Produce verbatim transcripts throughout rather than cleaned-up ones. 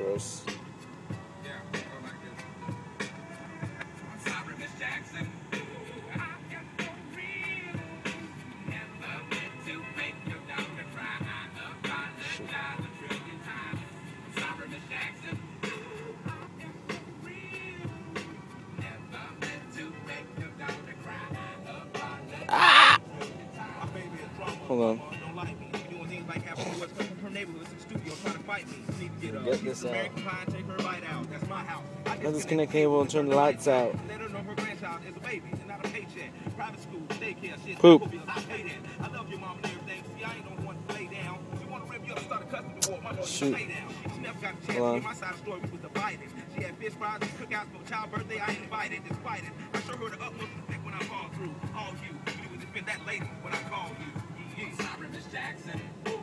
gross. Ah! Hold on. Get this out. Let disconnect cable and turn the lights out. Poop. Shoot. Hold on. She had fish fries and cookouts for child birthday. I invited, despite it. I show her the utmost respect when I fall through. All you, you would defend that lady when I call you. You, you. Sorry, Miss Jackson.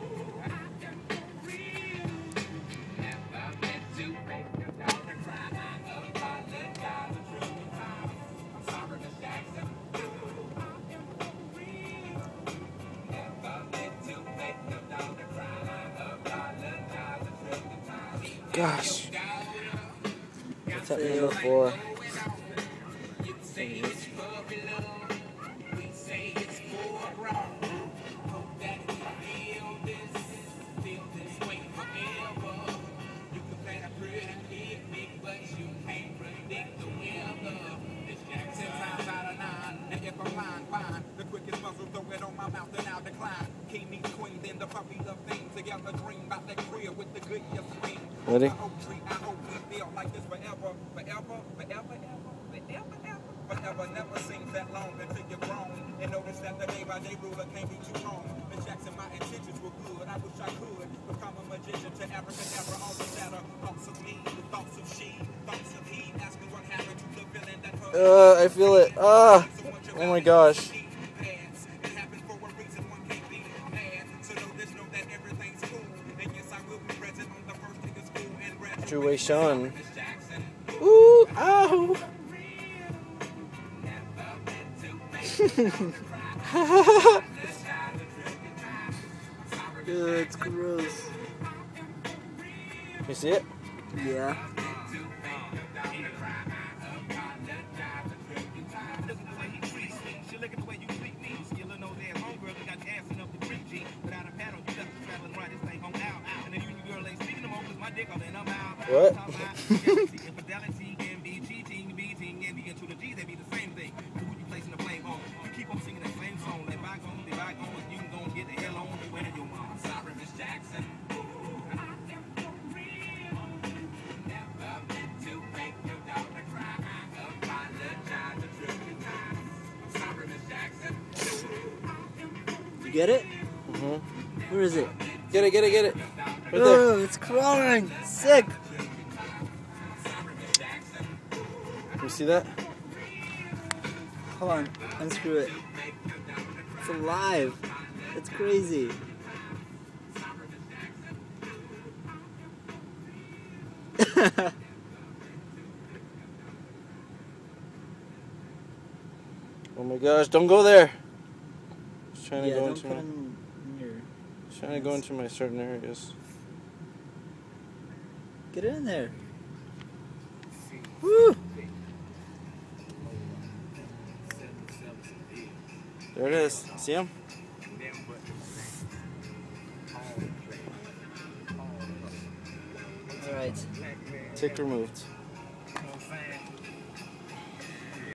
Gosh. What's happening before? The quickest muzzle, throw it on my mouth and I'll decline. King meets queen, then the puppy love thing. Together dream about that crib with the good year swing. Ready? I hope we feel like this forever, forever, forever, ever, forever, ever. Forever never seems that long until you're grown. And notice that the day by day ruler can't be too wrong. Miss Jackson, my intentions were good. I wish I could become a magician to African ever on the ladder. Thoughts of me, thoughts of she, thoughts of he. Ask me what happened to the villain that hurt. Uh, I feel it. Ah. Oh my gosh. Situation. Ooh, ow. Ugh, it's gross. You see it? Yeah. What? You get it? Mm-hmm. Where is it? Get it, get it, get it. Right Oh, there. it's crawling. Sick. You see that? Hold on. Unscrew it. It's alive. It's crazy. Oh my gosh, don't go there. Just trying to Yeah, go don't into put my, in your... just trying to go into my certain areas. Get it in there. Woo! There it is. See him? Alright. Tick removed.